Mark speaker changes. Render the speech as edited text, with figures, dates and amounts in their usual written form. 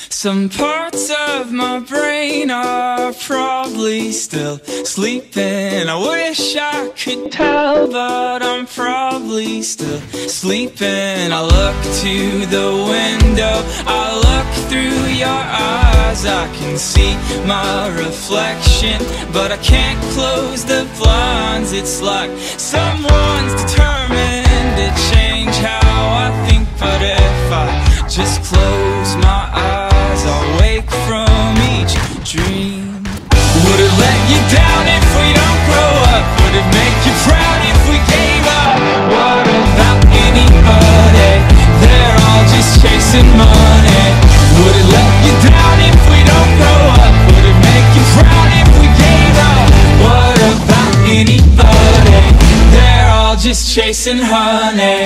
Speaker 1: Some parts of my brain are probably still sleeping. I wish I could tell, but I'm probably still sleeping. I look to the window, I look through your eyes. I can see my reflection, but I can't close the blinds. It's like someone's determined to change how I think, but if I just close my eyes, I'll wake from each dream. Would it let you down if we don't grow up? Would it make you proud if we gave up? What about anybody? They're all just chasing money. Would it let you down if we don't grow up? Would it make you proud if we gave up? What about anybody? They're all just chasing honey.